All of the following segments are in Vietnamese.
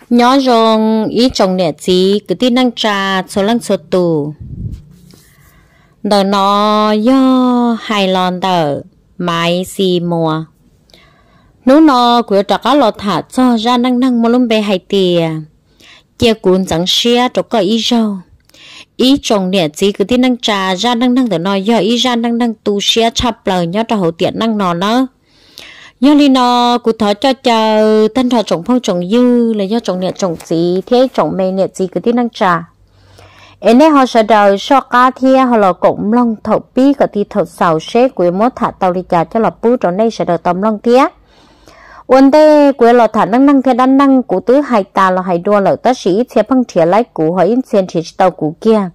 nhỏ rong ý trồng nè gì cứ tin năng trà số lăng số tù đời nó do hài lon tờ mai xì mùa nếu nó của trà cá lọt thả cho ra năng năng mà luôn bề hay tìa chia cuốn chẳng xia cho có ý rau ý trồng nè gì cứ tin năng trà ra năng năng đời nó do ý ra năng năng tu xia chập lời nhớ cho hậu tiện năng nó nữa do li nó cụ thọ cho chờ tân thọ trồng phong trồng dư là do trồng nè trồng gì thế trồng mè nè gì cứ tin năng trà em này họ sẽ đợi so cá thia họ là cũng long thầu pi cái thì thầu sầu xế của mốt thả tàu đi chả cho là bự trong đây sẽ đợi tầm long thia vấn đề của là thả năng năng thế đan năng của tứ hai ta là hai đua lợi ta sĩ xe phăng thiệt lấy của họ in xe thì tàu của kia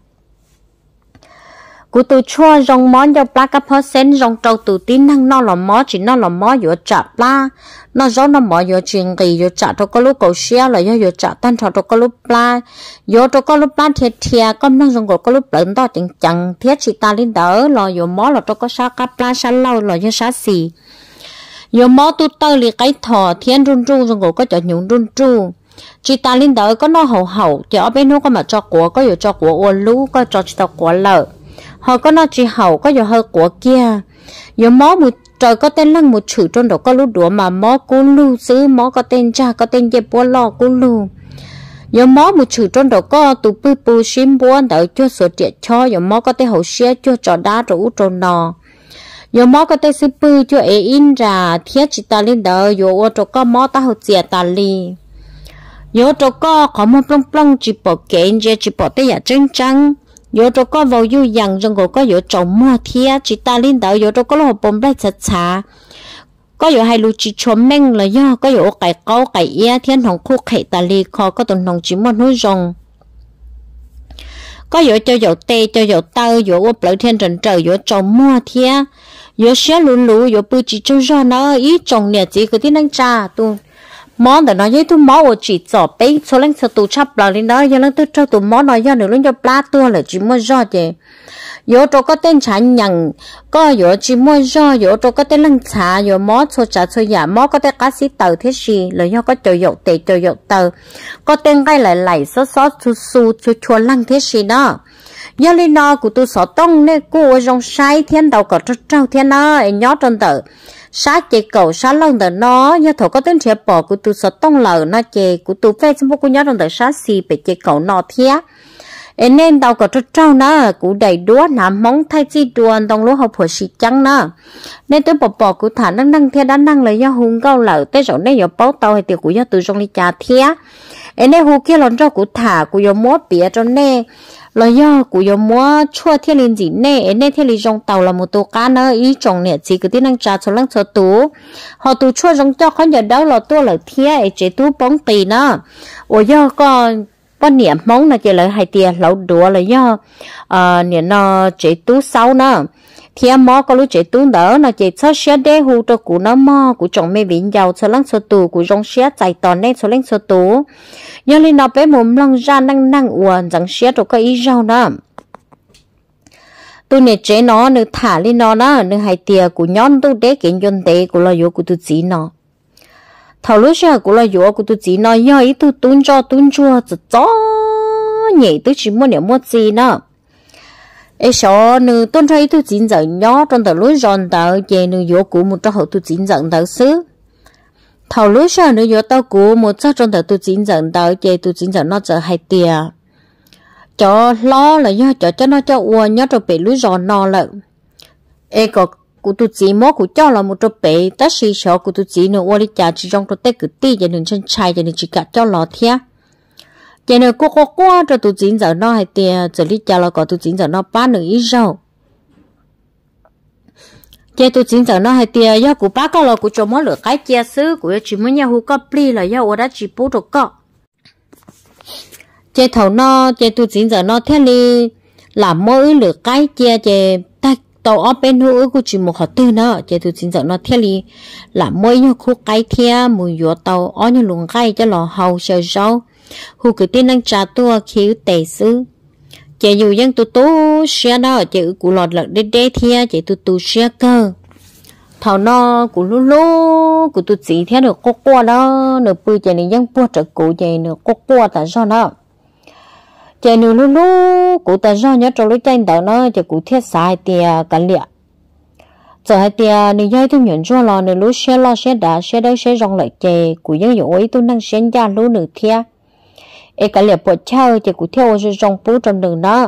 cụ tôi cho rong món cho ba cái percent rong trâu từ tin năng nó là món chỉ nó là món vừa chặt la nó giống nó món vừa chuyện gì vừa chặt cho có lúc cầu xia là vừa chặt tan cho có lúc la vừa cho có lúc la thiệt thiệt con năng rong có lúc lớn to chẳng chẳng thiết chỉ ta lên đỡ là vừa món là cho có sa cáp la sa lâu là vừa sa xì vừa món tu tơ li cái thò thiên run run rong có cho nhung run run chỉ ta lên đỡ có nó hậu hậu chỉ ở bên nó có mà cho của có vừa cho của uốn lú có cho chỉ tao của lợ họ có nói chỉ hậu có giờ hơi của kia giờ mó một trời có tên lăng một chữ trong đó có lú đũa mà mó cú lu xứ mó có tên cha có tên dẹp búa lo cú lu giờ mó một chữ trong đó có tụ bự bự sim búa đợi cho sửa triệt cho giờ mó có tên hậu xe cho trò đá rủ trò nò giờ mó có tên sư bự cho ấy in ra thiết chỉ ta lên đợi giờ ô trò có mó ta hậu chè ta li giờ trò có một plong plong chỉ bỏ kén chỉ bỏ tay giả trắng trắng yo cho có vào du yang trong có yo trồng mua thia chỉ ta lên đảo yo cho có lo bom bay chặt chả có yo hai lu chỉ chôm meng là do có yo cải câu cải ia thiên hồng khu khệ ta li kho có tuần hồng chỉ một núi rồng có yo cho yo tê cho yo tơ yo ốp lợi thiên trần trời yo trồng mua thia yo xé lù lù yo bự chỉ cho ra nó ý trồng nè chỉ cứ tiếng năng trà tu món để nói với tôi món của chị giỏ bé số lần sau tụ chắp là lên đó giờ nó tôi cho tụ món nói do nữa lên cho plá tua là chỉ mua do chứ yo cho có tên trả nhận có yo chỉ mua do yo cho có tên lăng trả yo món cho trả cho giả món có tên cá sĩ tờ thế gì là do có chơi dậu tệ chơi dậu tờ có tên cái lại lại xót xót su su chua lăng thế gì đó giờ lên đó của tôi sợ tông nên cô trong sai thiên đầu có trâu thiên đó em nhớ trong tờ sát chế cầu sát lông tờ nó như thổ có tên trẻ bỏ của tôi sợ tông lờ nó chè của tôi phê xong cô nhớ trong tờ sát xì bị chế cầu nó thiá nên đầu có trâu nó của đầy đúa nằm móng thay chi đuôn trong lúa học phổ xì trắng nó nên tôi bỏ của thả năng năng thiá đã năng là do hùng câu lờ tới rồi nên giờ báo tàu hay tiểu của do tôi trong ly trà thiá nên hù kia lon cho của thả của do mót bịa trong nè là do của yo mua chua thiên linh gì nè nên thiên linh trong tàu là một tổ cá nữa ý trồng nè chỉ cái tiếng năng trà số lăng số tú họ tú chua trong cho khó nhờ đâu là tua là thia chế tú bóng tì nữa ở do con niệm mong là chỉ là hai tiền lẩu đũa là do niệm nó chế tú sáu nữa thì mò có lúc chế tú đỡ nó chế cho xe đế hù cho cụ nó mò cụ trồng mê vịn giàu số lăng số tú cụ trong xe chạy toàn nên số lăng số tú giờ lên nó bé mồm lăng ra năng năng uẩn chẳng xe rồi có ý rau đó tôi nè chế nó nè thả lên nó đó nè hai tiền của nhón tôi đế kiện dân tệ của là vô của tôi chỉ nó thầu lúc sau của là vô của tôi chỉ nó do ý tôi tuôn chua chó nhảy tôi chỉ muốn niệm một gì nữa ấy số nữ tuôn thấy tôi chỉ giận nhó trong tờ lối giòn tờ về nữ vô của một trong hậu tôi chỉ giận tờ xứ thầu lúc sau nữ vô tao của một trong tờ tôi chỉ giận tờ về tôi chỉ giận nó trở hai tiền cho lo là do cho nó cho uo nhớ rồi bị lối giòn no lợ ấy có của tôi chỉ mốt của cho là một trong bị tất sĩ số của tôi chỉ nữa uo đi trả chỉ trong tôi tết cứ ti cho nên chân trai cho nên chỉ cả cho lọ thia cho nên cô qua cho tôi chính giờ nó hay tiền giờ đi chào là có tôi chính giờ nó bán được ít rau cho tôi chính giờ nó hay tiền do của bác có là của cho món lửa cái chia sứ của chỉ muốn nhau có pli là do ở đó chỉ bố được có cho thầu nó cho tôi chính giờ nó thế đi làm mỗi lửa cái chia cho ta tàu ở bên hữu của chỉ một họ tư nữa cho tôi chính giờ nó thế đi làm mỗi nhau khu cái thia mùi dừa tàu ở những luồng cái cho lò hầu sờ rau hù cái tên năng trà tua khiếu tệ xứ chỉ dù dân tu xe đó chỉ của lọt lợn đê đê thia chỉ tu xe cơ thầu nó của lú của tụi chị theo được qua đó được bự chạy này dân bua trợ cụ chạy được qua tại sao đó chạy nữa lú của tại sao nhớ trong lối tranh đó nó chạy cụ thiết sai tiền cả liệt giờ hai tiền này chơi thêm nhận cho lo nữa lú xe lo xe đá xe đấy xe rong lại chạy của dân dụ ấy tôi năng xén ra lú nữa theo ấy cả liệt bột chơi chạy cụ theo sẽ rong bú trong đường đó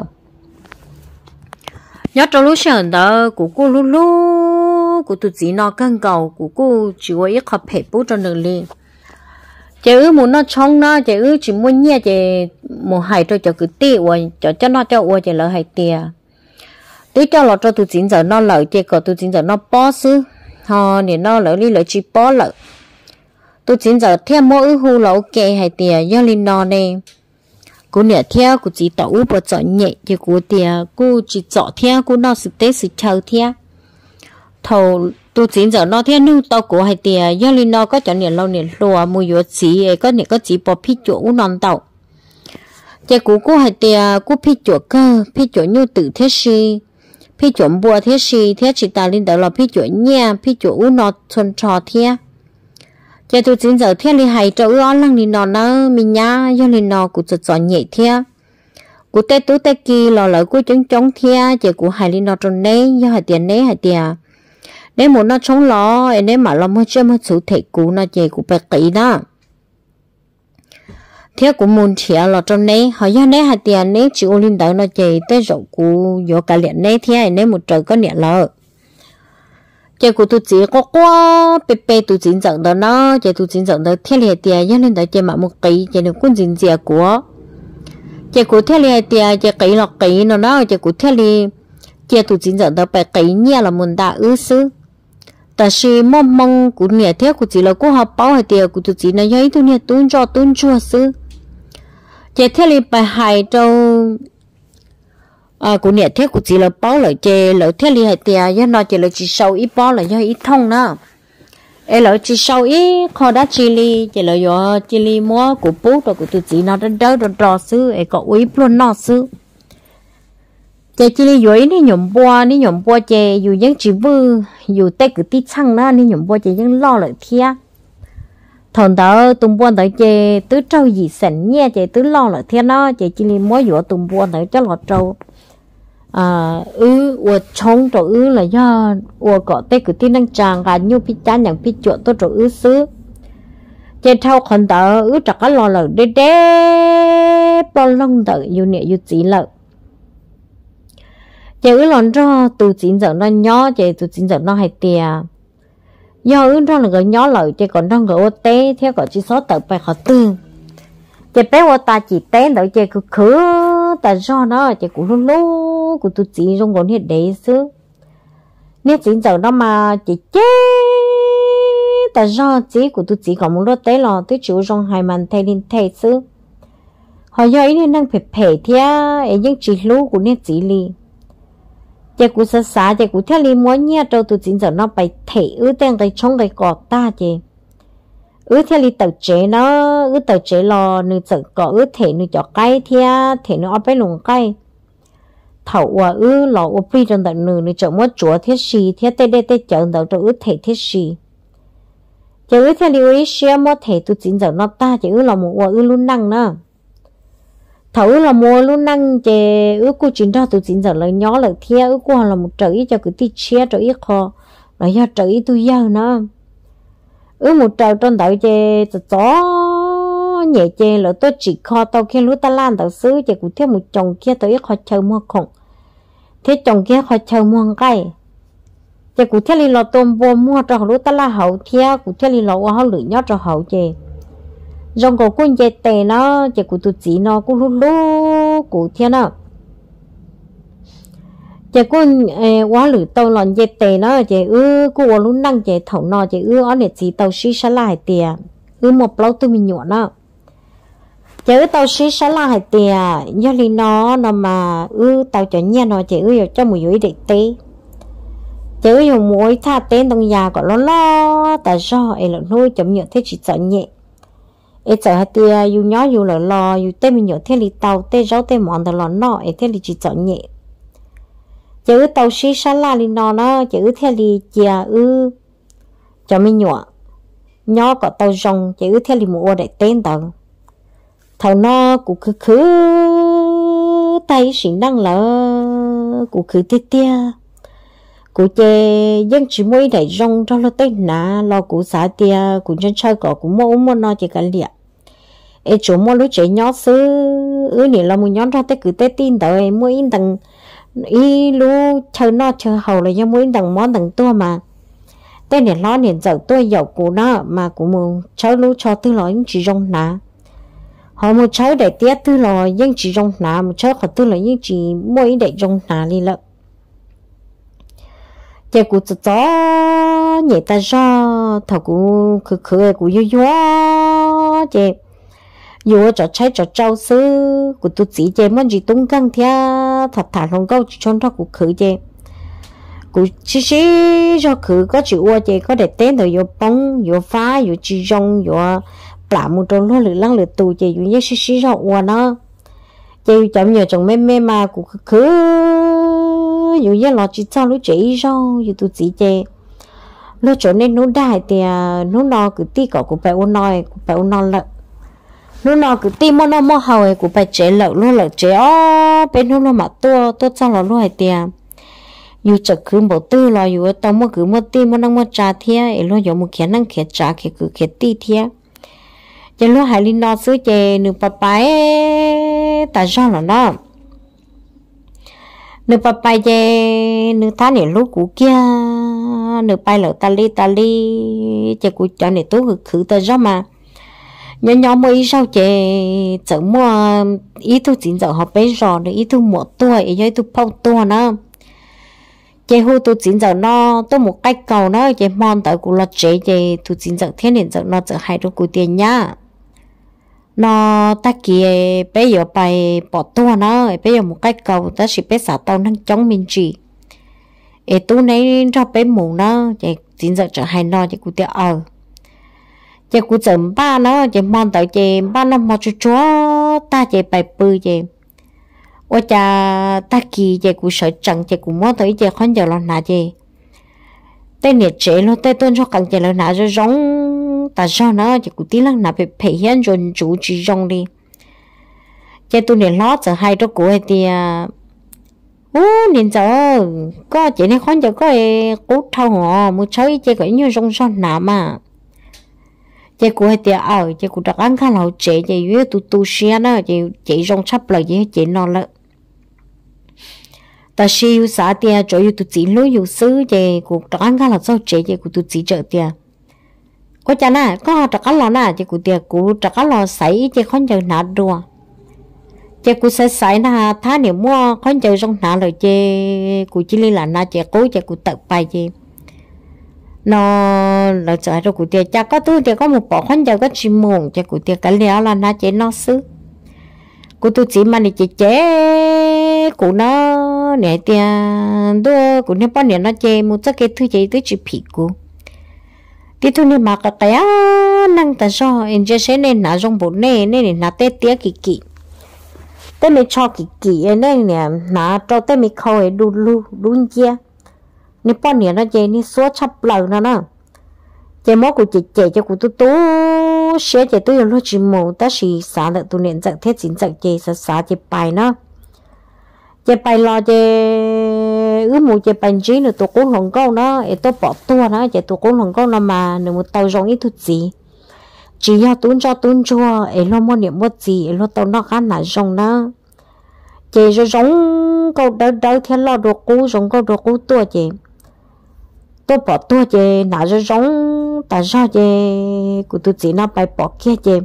nhớ trong lúc sáng đó của cô lú của tụi chị nó căng cầu của cô chỉ có ít hộp hẹp bút trong đường liền chị muốn nó trong nó chị chỉ muốn nhẹ chị muốn hại cho cứ tị rồi cho nó cho ua chị lỡ hại tiề tí cho lọt cho tụi chị giờ nó lỡ chị có tụi chị giờ nó bó xứ họ để nó lỡ đi lỡ chỉ bó lỡ tụi chị giờ thêm mỗi hu lỡ ok hại tiề do linh nó này cô nè theo cô chỉ tỏ bộ chọn nhẹ thì cô tiề cô chỉ chọn theo cô nó sự tế sự chờ theo thầu tôi chính giờ nó theo nương tàu của hai tiề do linh nó có chọn nè lâu nè lùa mùi dừa chỉ có nè có chỉ bỏ phi chỗ non tàu chỉ của cô hai tiề cô phi chỗ cơ phi chỗ như tự thế si phi chỗ bùa thế si thế chỉ ta linh đó là phi chỗ nhẹ phi chỗ nó thuần trò theo chỉ tôi chính giờ theo linh hai chỗ ó lăng linh nó mình nhá do linh nó cũng chọn nhẹ theo của tê tú tê kia lò lỡ của chống theo chỉ của hai linh nó trong đấy do hai tiề nếu muốn nó chống lò nếu mà lo mới chơi mới chủ thể cũ nó chỉ của bạc kỹ đó thế cũng muốn chia lò trong này họ do này hạt tiền nếu chịu linh đỡ nó chỉ tới rượu của do cả liền này thế nếu một trời có nhẹ lợ chỉ của tôi chỉ có quá bê tôi chính dẫn đó nó chỉ tôi chính dẫn đó thế liền tiền do linh đỡ chỉ mà một kỹ chỉ được quân chính gì của chỉ của thế liền tiền chỉ kỹ lọ kỹ nó chỉ của thế liền chỉ tôi chính dẫn đó bạc kỹ nhẹ là muốn đã ư sưแต่สิมองกูเนี่ยเที่ยวกูจีเรากูหาเป้าให้เดียวกูจีนะยัยตัวเนี่ยตุ้นชัวซื้อเจ้าเที่ยวไปหายเจ้ากูเนี่ยเที่ยวกูจีเราเป้าเลยเจ้าเราเที่ยวให้เดียวยันนอเจ้าเราจีเศร้าอีเป้าเลยยัยอีท่องนะเราจีเศร้าอีขอได้จีลีเจ้าเราอยู่จีลีมัวกูปุ๊บตัวกูจีนะเดินรอซื้อก็อุ้ยปล้นนอซื้อchị chỉ lấy ní nhổm bùa chị dù những chỉ vư dù tết cứ tí chăng đó ní nhổm bùa chị những lo lại thia thằng đó tung buôn tới chị tứ trâu gì sẵn nha chị tứ lo lại thia nó chị chỉ lấy mỗi vụ tung buôn tới cho lọt trâu chống trâu là do có tết cứ tí năng tràng gà nhu phi chán nhận phi chuột tôi trâu xứ chị thâu thằng đó chắc có lo lại đế bao lông tới dù nè dù chỉ lợi chị lon cho từ chín giờ nó nhỏ chị từ chín giờ nó hay tiề do cho là cái nhỏ lợi chị còn đang cái ô té theo gọi chỉ số tự phải họ tư chị bé ô ta chỉ té đợi chị cứ khứ tại do nó chị cũng lú của tụi chị trong còn hiện đấy xứ nếu chín giờ nó mà chị chết tại do chị của tụi chị còn một lô té lò tụi chủ trong hai màn thay lên thay xứ họ do ý nên đang phải theo ấy những chị lú của nên chị li chị cũng sợ xa chị cũng theo liên muốn nhé đâu tụi chính giờ nó phải thể tên cái trong cái cọt ta chị theo liên tàu chế nó tàu chế lò nữ sợ có thể nữ cho cây thể nó phải lùng cây thầu lò pi trong tận nữ cho mất chúa thiết gì thiết tê chợ đầu cho thể thiết gì chị theo liên xe mất thể tụi chính giờ nó ta chị là một luôn năng nữa thấu là mua luôn năng chè cô chính ra tụi chính giờ lời nhỏ lời theo cô là một trời cho cứ tí chia trời kho là do trời tôi giờ nó một trời trong đảo chè gió nhẹ chè là tôi chỉ kho tao kia lúa ta lan tao xứ chè cũng theo một chồng kia tới kho chờ mua khổng thế chồng kia kho chờ mua cây chè cũng theo li lò tôm bò mua cho lúa ta la hậu theo cũng theo li lò hoa lửa nhót cho hậu chè rong cổ quân dây tè nó chỉ của tụi chị nó cũng lú của thiên nó chỉ quân quá lử tàu lòn dây tè nó chỉ của luôn năng chỉ thầu nó chỉ ở để chỉ tàu xí xá lại tiền một lâu tụi mình nhọn nó chỉ tàu xí xá lại tiền do li nó mà tàu cho nhẹ nó chỉ cho một dưới để té chỉ dùng mỗi tha tên trong nhà của nó lo tại sao ấy là nuôi chậm nhựa thế chỉ sợ nhẹ ấy giờ hạt tia dù nhỏ dù lò dù tê mình nhớ thế li tàu tê rau tê mòn tờ lò nọ ấy thế li chỉ chọn nhẹ chữ tàu xí xa la li nó chữ theo li chia cho mình nhỏ có tàu rong chữ theo li mua để tên tàu thầu nó cũng cứ tay xỉn năng là cũng cứ tia cụ chè dân chỉ mới để rong cho nó tên nà lo cụ xả tia cụ chân chơi cỏ cụ mua nó chỉ cần liệt ấy chỗ mua lúc trẻ nhỏ xứ nè là một nhóm ra tới cứ tới tin tới mua in tầng ý lu chơi nó chơi hầu là do mua in tầng món tầng tua mà tên này lo nè dậu tôi dậu cụ nó mà cụ mua chơi lu cho tư lo chỉ rong nà họ mua chơi để tia tư lo dân chỉ rong nà một chơi họ tư lo nhưng chỉ mua in để rong nà đi lợ giờ cụ chó nhẹ ta do thầu cụ khử cụ yo chị yo cho trái cho trâu sư cụ tụt chỉ chị muốn gì tung căng thia thật thà không câu cho nó cụ khử chị cụ chỉ cho khử có chịu qua chị có để tên rồi yo bông yo phá yo chỉ rong yo bả một trâu lo lử lăng lử tù chị yo nhớ xí cho qua nó chị chậm nhiều chồng mê mà cụ khử dù như là chỉ cho lúc chỉ rau dù tụi chị chè lúc chỗ nên nó đại thì nó no cứ ti cỏ của bạn nói của bạn non lợ nó no cứ ti mà nó mò hầu của bạn chế lợ luôn lợ chế bên nó mà tua cho nó luôn thì dù chợt cứ bảo tư là dù tao mua cứ mua ti mua năng mua trà thia luôn dù một khía năng khía trà khía cứ khía ti thia cho lúc hai linh nó xứ chè nửa bà bái tại sao là nó nửa bà bay về nửa tháng này lúc cũ kia nửa bay lỡ ta li chỉ cũ cho này tôi khử ta ra mà nhỏ mới sao chị chợ mua ý tôi chính giờ họ bé rò được ý tôi một tuổi ý tôi phong tua nữa chị hô tôi chính giờ nó tôi một cách cầu nó chị mòn tới cụ là chế chị tôi chính giờ thế nên giờ nó giờ hai đứa cụ tiền nhá nó ta kia bây giờ bài bỏ tua nó bây giờ một cái cầu ta chỉ biết xả tao năng chống mình chỉ ấy tu này cho bé mù nó chỉ chính giờ trở hay nó chỉ cụ tiệt chỉ cụ chấm ba nó chỉ mòn tới chỉ ba nó mò chúa ta chỉ bài bự chỉ ôi cha ta kia chỉ cụ sợ chẳng chỉ cụ mò tới chỉ không giờ lo nà chỉ tên nhiệt chế nó tên tuân cho càng chỉ là nà rồi giống ta cho nó chỉ cụ tí lăng nà bị thể hiện rồi chủ chỉ rong đi chỉ tôi nên lo giờ hai đứa của thì nên giờ có chỉ nên khoan giờ có cút thâu họ một chơi chỉ có như rong son nà mà chỉ của thì chỉ của đặc ăn khá là chế chỉ như tu xe nó chỉ rong sắp lại chỉ nó là ta siêu xã tia chỗ như tụi chỉ lối yêu xứ chỉ của đặc ăn khá là sao chế chỉ của tụi chỉ trợ tia có chả nè có họ trắc lò nè chỉ cụ tiệt cụ trắc lò sấy chỉ không chờ nạt đùa chỉ cụ sấy nè thà nếu mua không chờ trong nạt rồi chỉ cụ chỉ liên là nè chỉ cố chỉ cụ tự bài chỉ nó là chờ rồi cụ tiệt chắc có tôi thì có một bộ không chờ có chim mùng chỉ cụ tiệt cái léo là nè chỉ nó xứ cụ tôi chỉ mà chỉ chế cụ nó nè tiền đua cụ nên bao nhiêu nó chế một cái thứ chế tôi chỉ phỉ cụ tí thôi nên mà cái năng ta cho anh chơi sẽ nên nã trong bộ này nên nã tết tía kỳ tết mình cho kỳ nên nè nã cho tết mình khơi đun chia nên bao nhiêu nó chơi nên số chắp lời nó chơi món của chị cho của tôi sẽ chơi tôi lúc chỉ mù ta chỉ xả được tôi nên dạy thế chính dạy chơi xả chơi bài nó chơi bài lo chơi mù chơi bài chỉ nữa tôi cũng không câu nó tôi bỏ tua nó chơi tôi cũng không câu nó mà nếu một tàu rong ít chút gì chỉ cho tuôn chua lo mua niệm mua gì lo tàu nó khá là rong nó chơi rồi rong câu đâu theo lo đồ cũ rong câu đồ cũ tua chơi tôi bỏ tua chơi nãy rồi rong tại sao chơi của tôi chỉ nó bài bỏ kia chơi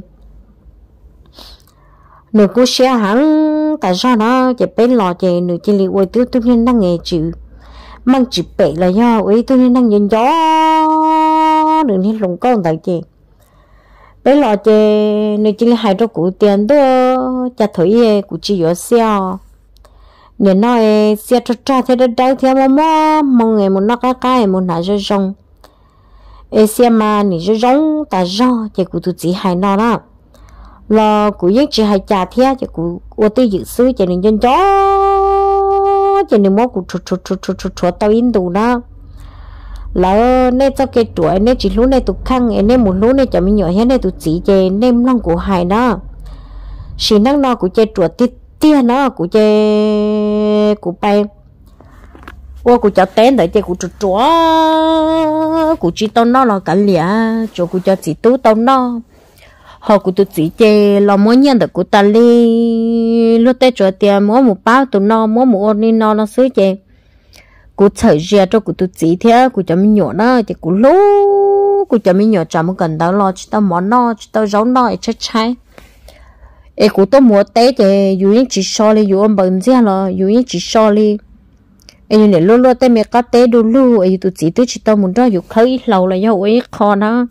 nửa cô xe hẳn tại sao nó chỉ bên lò chỉ nửa chỉ li ôi tôi nên đang nghe chịu mang chỉ bể là do ôi tôi nên đang nhìn gió nửa nên lồng con tại chị bên lò chỉ nửa chỉ li hai đôi cụ tiền đó chả thấy cụ chỉ có xe nửa nói xe cho thế đâu theo mà mong ngày một nó cái một nãy rồi rong xe mà nửa rồi rong tại sao chỉ cụ tôi chỉ hai nó đó là cụ giết chỉ hai cha thế chứ cụ ô tư dự sư cho nên dân chó chỉ nên mua của chuột tao in đủ đó lỡ nên cho cái tuổi nên chỉ lúc này tụi khăn nên một lúc này cho mình nhỏ hết này tụi chỉ chơi nên lòng của hải đó chỉ năng nó của chơi chuột tia nó của chơi của bay ô của cho tên để chơi của chuột của chỉ tao nó là cả lìa chỗ của cho chỉ tú tao nó họ của tụi chỉ chơi lo mỗi nhân được của ta li lúc tết chuột tiền mỗi một bao tụi nó mỗi một ô ni nó xứ chơi của thời gian cho của tụi chỉ thế của cho mình nhỏ đó thì của lú của cho mình nhỏ chả một cần tao lo chỉ tao món nó chỉ tao rau nó chết cháy ê của tôi mua té thì dù những chỉ so li dù ông bận ra là dù những chỉ so li ê như này luôn luôn té mẹ cá té đồ lu ê tụi chỉ tao muốn ra dù khơi lâu là do ấy kho nó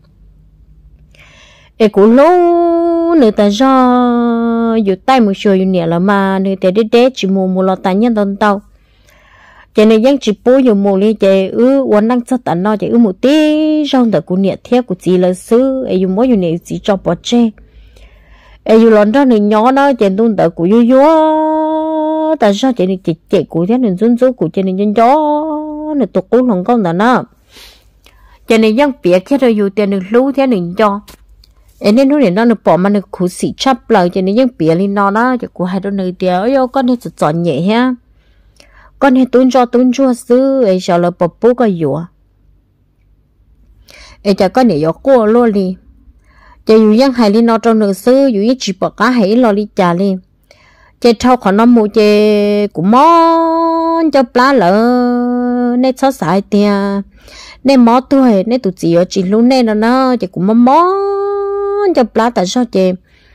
ê của lú người ta do dù tay một số dù nè là mà người ta đế chỉ mua lo tài nhân tao cho nên những chỉ bố nhiều mồ li chị uốn năng cho tận nó chị một tí trong đời của nhiệt thiết của chị là sư ấy dùng mỗi nhiệt chỉ cho bỏ che ấy dùng lần đó người nhỏ nó chị tuân đời của yo tại sao chị này chị của thế nên run của chị này gió này tụt cũng không con nó cho nên những việc kia rồi dùng tiền được lưu thế nên cho ấy nên lúc này nó được bỏ mà được khử sĩ chấp lời cho nên những việc lên nó đó chị của hai đứa này tiền ơi con này chọn nhẹ ha con hay tuôn cho sư ấy sợ là bập bố cái dùa ấy chả con này có cô luôn đi chả dù yang hay đi nó trong nửa sư dù chỉ bỏ cá hay lo đi chả đi chả thâu khỏi nó mua chả cũng món cho plá lỡ nên xót xài tiền nên món tuổi nên tụi chị ở chỉ lúc nên nó chả cũng món cho plá tại sao chả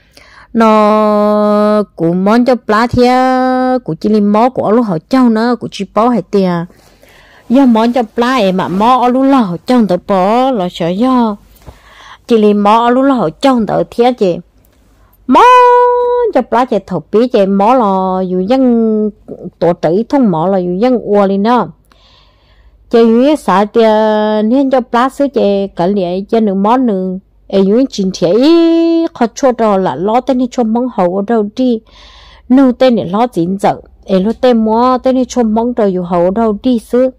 nó cũng món cho plá thia của chỉ linh món của lúc họ châu nữa của chỉ bỏ hay tiền do món cho plá em mà món lúc họ châu tới bỏ là sợ do chỉ linh món lúc họ châu tới thia chị món cho plá chị thầu bí chị món là dù dân tổ trị thông món là dù dân ua lên đó chị dù xã tiền nên cho plá xứ chị cả lẽ cho được món nữa ấy những chuyện thế khó cho đó là lo tên đi cho mong hậu ở đâu đi nô tên để lo chín giờ ấy lo tên mua tên đi cho mong rồi dù hậu ở đâu đi xứ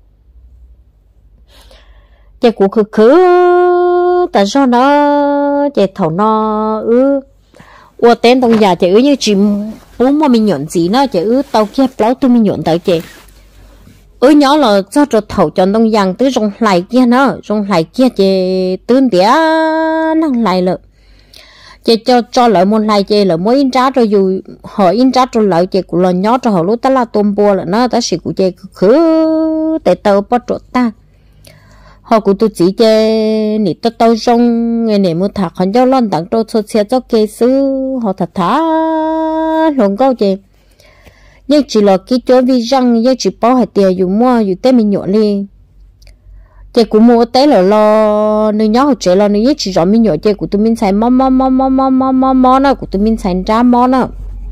chạy của khứ tại sao nó chạy thầu nó ủa tên tông già chạy như chỉ muốn mà mình nhộn gì nó chạy tao kia báo tôi mình nhộn tới chạy nhỏ là cho trò thầu chọn đông giang tới rong lại kia nó rong lại kia chị tương tía năng lại了chị cho lại một lại chị là mỗi in trả rồi dù họ in trả rồi lại chị cũng là nhỏ cho họ lúc ta là tôm bùa là nó ta sẽ của chị cứ để tàu bắt trộn ta họ cũng tôi chỉ chị nị tao rong ngày này mua thạc họ cho lon tặng trâu cho xe cho kê sư họ thật thà luôn câu chị nhưng chỉ là cái chỗ vi răng nhưng chỉ bao hạt tiền dùng mua dùng tên mình nhọ đi chị cũng mua té là lo nơi nhỏ trẻ là nơi chỉ rõ mình nhọ chị của tụi mình xài mò nó của tụi mình xài ra mò nó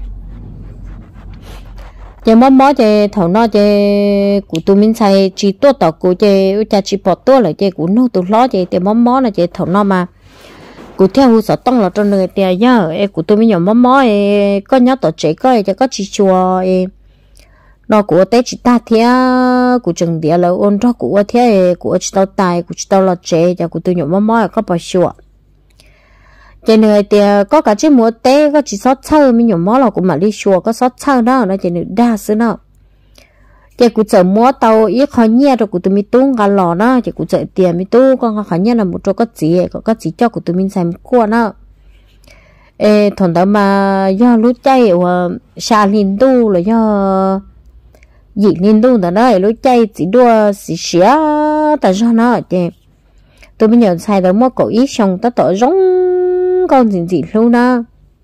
chị mò chị thầu nó chị của tụi mình xài chỉ tốt tao của chị cha chỉ bỏ tốt là chị cũng nô tụi lo chị thì mò là chị thầu nó mà cụ theo hồ sơ tông là trong người tiền nhá em của tôi mới nhỏ mò em có nhớ tổ chế coi cho có chỉ chùa em nó của tết chỉ ta thế của trường địa là ôn cho của thế của chỉ tao tài của chỉ tao là chế cho của tôi nhỏ mò có bao chùa trên người tiền có cả chiếc múa tết có chỉ sót sơ mới nhỏ mò là của mà đi chùa có sót sơ đó nó chỉ được đa số nó chị cũng chở mua tàu ít khó nhẹ rồi của tụi mình tung gà lò đó chị cũng chở tiền mình tu con khó nhẹ là một chỗ có gì cho của tụi mình xem qua đó ê thằng đó mà do lúa chay và xà linh tu là do dị linh tu đó đấy lúa chay chỉ đua xí tại sao nó chị tụi mình nhận xài đó mua cổ ít xong ta tỏ giống con gì luôn đó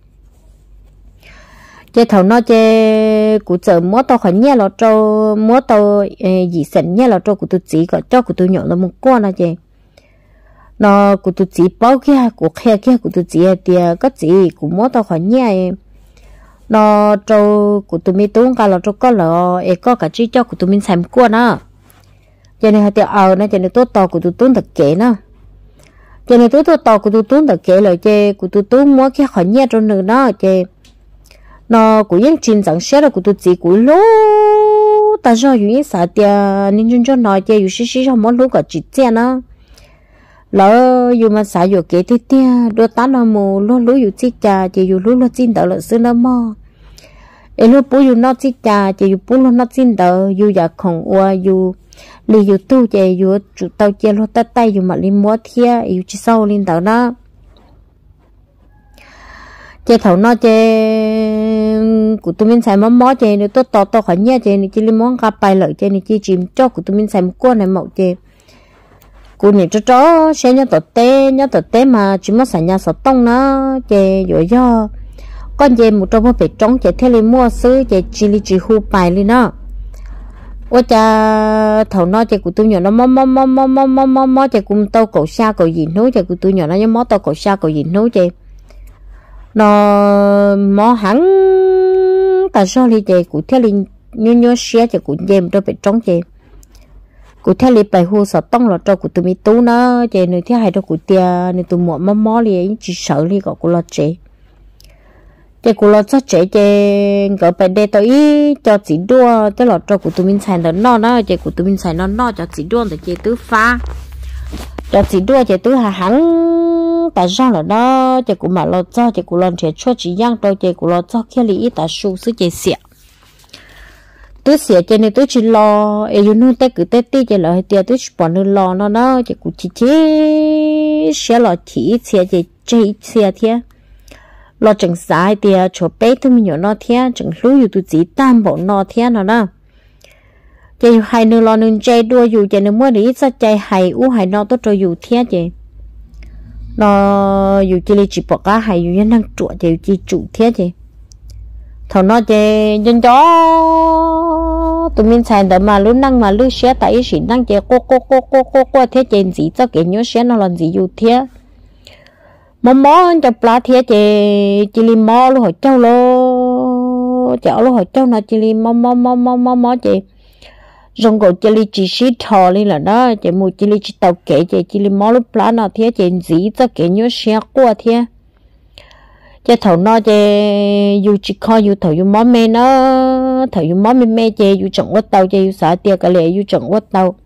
chế thầu nó chế cụ trợ múa tao khỏi nhẹ là cho múa tao gì sẵn nhẹ là cho cụ tụi chỉ có cho cụ tụi nhỏ là một con là chế nó cụ tụi chỉ bao kia cụ khe kia cụ tụi chỉ thì có chỉ cụ múa tao khỏi nhẹ nó cho cụ tụi mình tung cả là cho có là có cả chỉ cho cụ tụi mình xem con á cho nên thì nó cho nên tốt tao cụ tụi tung thật kệ nó cho nên tốt tao cụ tụi tung thật kệ là chế cụ tụi tung múa kia khỏi nhẹ cho nữa đó chế nó cũng những chuyện chẳng xét là của tụi chị cũng lố ta cho dù sao thì nên chúng cho nói chơi dù xí không muốn lúc có chỉ chơi nó lỡ dù mà sao dù kế thì tia đôi ta nó mù lúc dù chỉ cha chỉ dù lúc chín tờ là xưa nó mò em lúc bố dù nó chỉ cha chỉ dù bố nó chín tờ dù giờ không qua dù li dù tu chỉ dù chủ tàu chơi lúc ta tay dù mà li mua thia dù chỉ sau lên tờ nó chơi thầu nó chơi của tụi mình xài mó chơi nữa tốt to khỏi nhẹ chơi này chỉ li món cà bài lợi chơi này chỉ chìm cho của tụi mình xài một con này mậu chơi cô này cho xe nhớ tờ té mà chỉ mất xài nhà sọt tông nó chơi rồi do con chơi một trong một bể trống chơi theo lên mua sứ chơi chỉ hú bài lên nó ôi cha thầu nó chơi của tôi nhỏ nó mó chơi cùng tàu cổ xa cổ gì nấu chơi của tôi nhỏ nó như mó tàu cổ xa cổ gì nấu chơi nó mó hẳn cả số đi chơi của theo lên nhớ xe chơi của game trong bể trống chơi cụ theo lịch bài hô sợ tông là cho cụ tụi mi tú nó chơi nơi thứ hai đó cụ tia nơi tụi muộn mó liền chỉ sợ đi gọi cụ lo chơi cụ lo cho chơi gọi bài đề tôi cho chỉ đua cho là cho cụ tụi mình xài nó chơi cụ tụi mình xài nó cho chỉ đua để chơi tứ pha cho chỉ đua chơi tứ hà hắn tại sao là đó chơi cụ mà lo cho chơi cụ lo chơi cho chỉ giang tôi chơi cụ lo cho kia lý tại su sức chơi xịa tôi xỉa cho nên tôi chỉ lo ấy dùng nút tay cứ tay tí cho lợi tiền tôi chỉ bỏ nút lo nó chỉ cũng chỉ xỉa lo chỉ xỉa chỉ xỉa thế lo chẳng sai thì chỗ bé tôi mình nhỏ nó thế chẳng lúc dù tôi chỉ tam bộ nó thế nó chỉ hai nút lo nút chơi đua dù cho nên mua đi sao chơi hay hay nó tốt rồi dù thế chứ nó dù chỉ bỏ cả hay dù năng trụ chỉ trụ thế chứ thằng nó chơi dân chó tụi mình xài đỡ mà lúc năng mà lúc xe tại chỉ năng chơi cô thế chơi gì cho cái nhớ xe nó làm gì dù thế mó cho plá thế chơi chỉ li mó lúc hồi châu lo chảo lúc hồi châu nó chỉ li mó chơi rong cổ chơi li chỉ xí thò li là đó chơi mù chơi li chỉ tàu kể chơi chỉ li mó lúc plá nó thế chơi gì cho cái nhớ xe qua thế chơi thầu nó chơi dù chỉ coi dù thầu dù món mê nó thầu dù món mê chơi dù trồng quất tàu chơi dù xả tiền cái lệ dù trồng quất tàu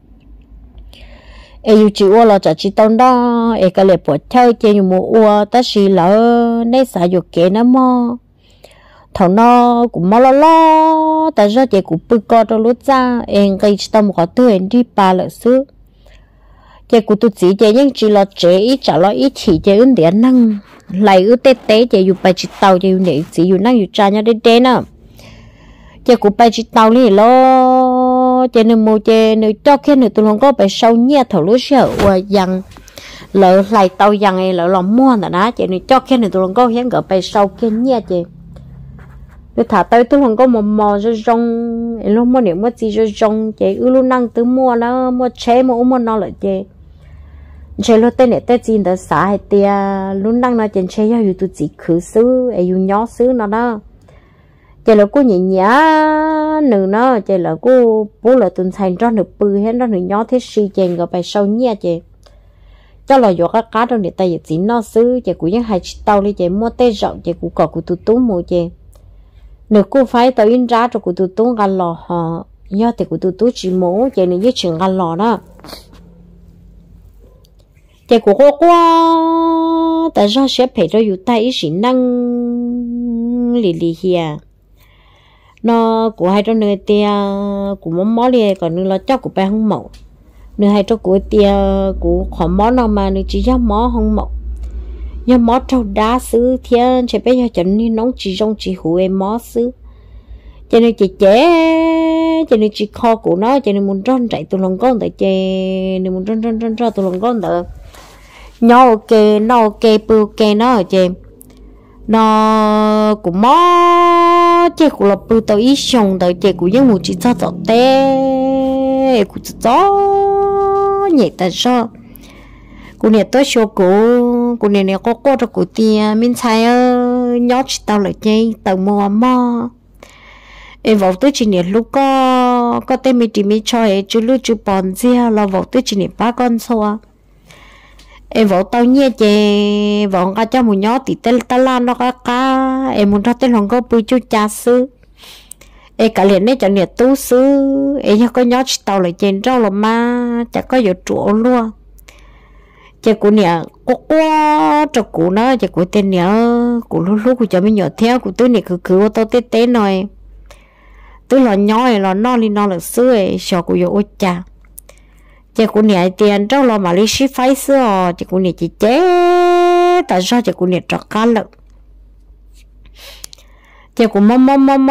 ấy dù chỉ uo là chỉ tàu đó ấy cái lệ bỏ chơi chơi dù mua uo ta xì lỡ nay xả dù kế nó mò thầu nó cũng mò lo tại sao chơi cũng bự co trong lúc ra em cái tàu một thứ em đi ba lợ xứ chơi của tôi chỉ chơi những chỉ là chơi ít trả lo ít chỉ chơi ứng điện năng lại ư tê chơi dù bài chỉ tàu chơi để chỉ dù năng dù trả nhau đến nữa chơi của bài chỉ tàu này lo chơi nên mua chơi nên cho khi nữa tôi không có bài sâu nhẹ thầu lúa sợ và dằng lỡ lại tàu dằng này lỡ làm mua là ná chơi nên cho khi nữa tôi không có hiện gọi bài sâu kia nhẹ chơi tôi thả tới tôi không có một mò cho rong lúc mua điểm mất gì cho rong chơi ư luôn năng từ mua nó mua chế mua nó lại chơi lúc tên này tên gì đó xả hay tia luôn năng nó chơi chơi yêu tụi chỉ khử xứ yêu nhỏ xứ nó đó chơi là cô nhẹ nhã nữ nó chơi là cô bố là tuần thành cho nữ bự hết nó nữ nhỏ thế si chơi gặp bài sâu nhẹ chơi cho là do các cá trong để tay chỉ nó xứ chơi của những hai tàu đi chơi mua tê rộng chơi của cỏ của tụi tú mua chơi nữ cô phải tàu in ra cho của tụi tú gan lò họ nhớ thì của tụi tú chỉ mổ chơi này với chuyện gan lò đó chơi của cô quá tại sao sẽ phải cho dù tay chỉ năng lì hìa nó của hai trong nơi tia của món mó liền còn nữa là cho của bé không mậu nữa hai trong của tia của khó món nào mà nữa chỉ cho mó không mậu do mó trâu đá xứ thiên chỉ bây giờ chẳng như nóng chỉ trong chỉ hủ em mó xứ cho nên chị chế cho nên chị kho của nó cho nên muốn rong chạy tụi lòng con tại chè nên muốn rong tụi lòng con tại nhau ok nó ok bự ok nó ở chè nó cũng mó chè của là bự tao ít xong tao chè của những một chỉ cho tao té của chó nhẹ tại sao của này tôi show của này có cho của tiền mình xài nhót tao lại chơi tao mua mò em vào tới chỉ này lúc có tên mình chỉ mình cho ấy chú lúc chú bòn gì là vào tới chỉ này ba con số em vào tao nhẹ chè vào cả cho một nhót thì tên ta lan nó cá em muốn cho tên lòng có bự chú cha sư cả liền đấy chẳng nhiệt tu sư ấy nhá có nhót tàu lại trên rau là ma chả có giờ trụ luôn chỉ của nè quá cho cụ nó chỉ của tên nè cụ lúc của cho mình nhỏ theo của tôi nè cứ tao tết tết này tôi là nhói là no đi no là xưa ấy sợ của yo cha chỉ của nè tiền rau là mà đi ship phải xưa chỉ của nè chỉ chế tại sao chỉ của nè trật cá lợn chỉ của mò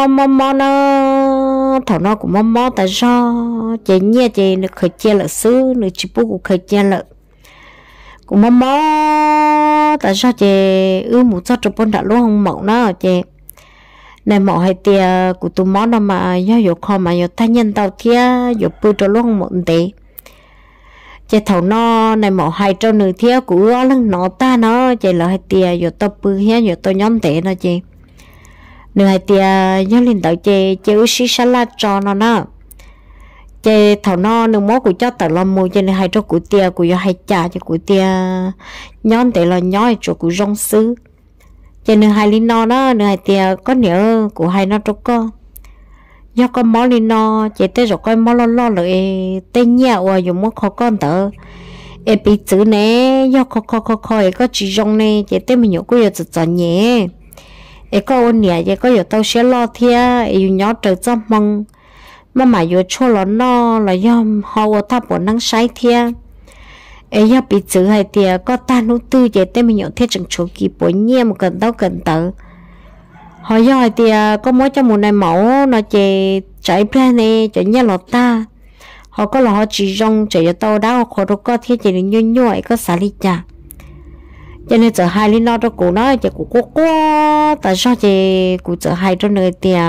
nó thằng nó của mò tại sao chỉ nhẹ chỉ được khởi chia lợn xứ được chỉ bố của khởi chia lợn của mò tại sao chị một số chụp bên đã luôn không mộng nó chị này mộng hay tiề của tụi món đâu mà do kho mà do thanh nhân tàu thia do bự cho luôn không mộng tí chị thầu nó này mộng hay cho nửa thia của lăng nó ta nó chị là hay tiề do tao bự hia do tao nhóm tệ nó chị nửa hay tiề do lên tàu chị ước xí salad cho nó chị thầu nó nương mốt của cho tao làm mùi cho nên hay cho của tia của hay chả cho của tia nhón để là nhói cho của rong sứ cho nên hai linh nó nương hai tia có nhớ của hai nó cho con do con mó linh nó chị tới rồi con mó lo rồi tên nhẹ và dùng mốt khó con tớ em bị chữ nè do khó có chỉ rong nè chị tới mình nhớ có giờ chợt nhẹ em có ôn nhẹ chị có giờ tao sẽ lo thia em nhớ trời cho mong mà vừa cho nó là do họ thắp bộ năng sai thia ấy do bị chữ hay thia có ta nút tư về tên mình nhận thiết chẳng chỗ kỳ bối nhẹ một gần tớ họ do hay thia có mỗi trong một này mẫu nó chè trái plan này cho nhẹ lọt ta họ có là họ chỉ rong chạy cho tao đau khó đâu có thiết chỉ được nhoi có xả đi chả cho nên giờ hai lý nó cho cụ nó chỉ cụ quá tại sao chỉ cụ giờ hai cho nơi thia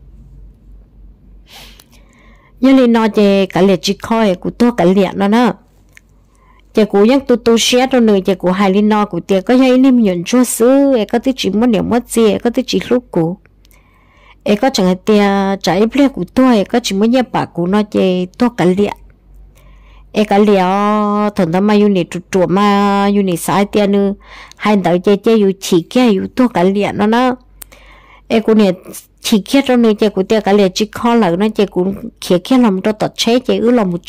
nhưng lên nó chỉ cả liệt chỉ coi của tôi cả liệt nó nè chỉ của những tôi share cho người chỉ của hai lên nó của tiệt có hay nên nhận chúa xứ có thứ chỉ muốn điểm mất gì có thứ chỉ lúc của có chẳng hạn tiệt trái ple của tôi có chỉ muốn nhập bạc của nó chỉ tôi cả liệt cả liệt thằng ta mà unit trụ mà unit sai tiệt nữa hai đứa chỉ chỉ cái tôi cả liệt nó nè của này chỉ kia trong nơi chơi của tiệc cái chỉ khó là nó chơi cũng kia làm cho tọt chế chơi làm một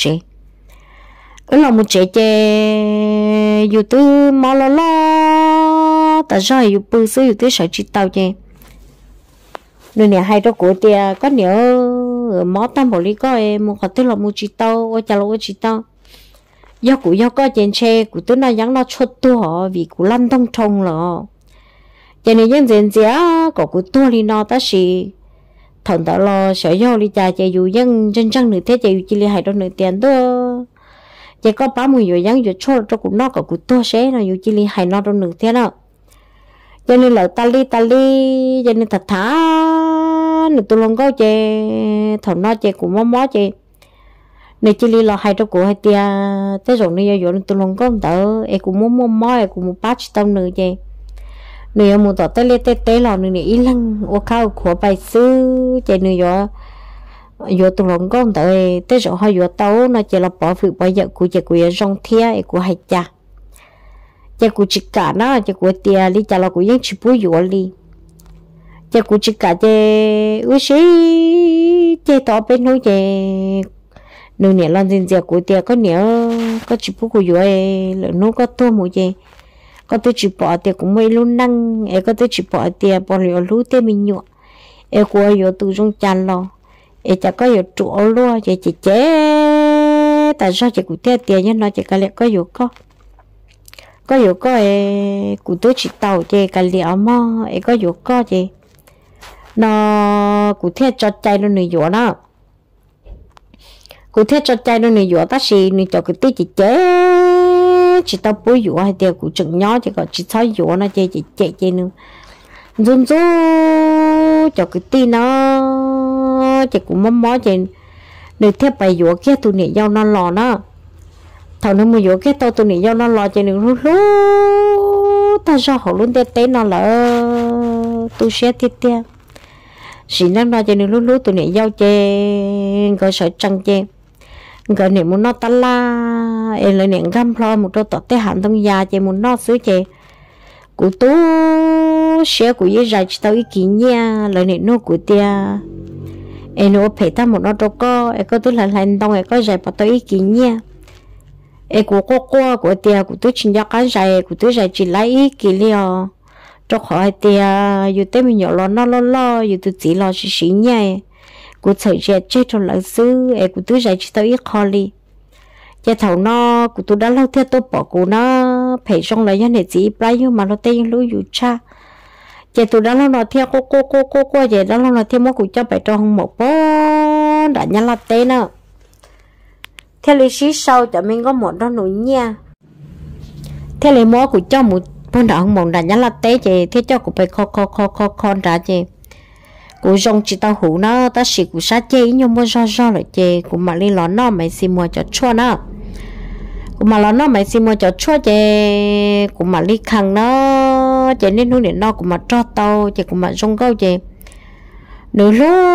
chế chơi dù tư mò lo tại sao dù bự sư dù tư sợ chỉ tao chơi nơi này hay cho của tiệc có nhớ mỏ tam bảo lý có một họ tư là một chỉ tao chả là một chỉ tao do có trên xe của tư nó dáng nó chốt tu họ vì của lăn thông thông là cho nên những chuyện gì có của tôi đi nó ta chỉ thằng ta lo sợ do đi cha chạy dù dân chân chân nửa thế chạy chỉ li hai đôi nửa tiền đó chỉ có 30 rồi dân rồi cho cũng nó có của tôi sẽ là dù chỉ li hai nó đôi nửa thế nào cho nên là ta li cho nên thật thà nửa tôi luôn có chạy thằng nó chạy của mó chạy nửa chỉ li là hai đôi của hai tia thế rồi nửa rồi tôi luôn có đỡ em cũng muốn mó em cũng muốn bắt tâm nửa chạy nửa một tọt tới tê là nửa ý lăng ô cao của bài sư chạy nửa vô tụi lòng con tới tới rồi họ vô tàu nó chỉ là bỏ việc bây giờ của rong thia của hai cha chạy của chị cả nó chạy của tia đi chạy là của những chị bố vô đi chạy của chị cả chạy ước sĩ chạy tỏ bên nó chạy nửa nè lần tiền của tia có nửa có chị bố của vô lượng nó có tô một chạy có tôi chỉ bỏ tiền cũng mấy luôn năng có tôi chỉ bỏ tiền bỏ liệu lú tiền mình nhọ của yo tu trong chăn lo chả có yo trụ luôn chỉ chế tại sao chỉ của tiền nhân nó chỉ cái lẽ có yo có của tôi chỉ tàu chỉ cái lẽ mà có yo có chỉ nó của cho chạy luôn này yo đó của cho chạy luôn này yo ta chỉ này cho cái tí chỉ chế chỉ tao bố dụ hay tiền của chừng nhỏ chỉ có chỉ thấy dụ nó chơi nữa run cho cái tin nó chỉ cũng mó chơi để thép bài dụ kia tụi nị giao nó lò nó thằng nó mua dụ kia tao tụi nị giao nó lò chơi đừng lú ta cho họ luôn té nó là tôi sẽ tiếp chỉ nó chơi đừng lú tụi nị giao chơi gọi sợ trăng chơi gọi niệm muốn nó ta la em lại niệm găm lo một đôi tọt té hẳn trong già chị muốn nó xứ chị của tú sẽ của dễ dạy chỉ tao ý kiến nha lại niệm nó của tia em nó phải ta một nó đâu có em có tôi là hành động em có giải bảo tôi ý kiến nha em của cô của tia của tôi chỉ cho cái giải của tôi giải chỉ lấy ý kiến liền cho khỏi tia dù tới mình nhỏ lo dù tôi chỉ lo chỉ nha của thời gian chết trong lãng xứ em của tôi giải chỉ tôi ít khó đi cha thầu nó của tôi đã lâu theo tôi bỏ của nó phải trong lại này chỉ bao nhiêu mà nó tên lúa dù cha cha tôi đã lâu nó theo cô vậy đã lâu nó theo mỗi của cho phải trong một bó đã nhớ là tên nữa theo lịch sử sau cho mình có một đó núi nha theo lịch mỗi của cho một bữa đó không một đã nhớ là tên chị theo cho của phải con đã chị của dòng chỉ tao hủ nó ta chỉ của sát chế nhưng mà do lại chị của mà đi lón nó mày xin mua cho chua nó của mà lón nó mày xin mua cho chua chị của mà đi khăn nó chị nên nuôi để nó của mà cho tao chị của mà dòng câu chị nửa